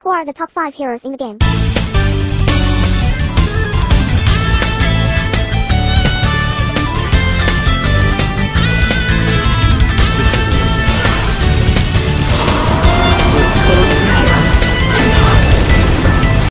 Who are the top 5 heroes in the game?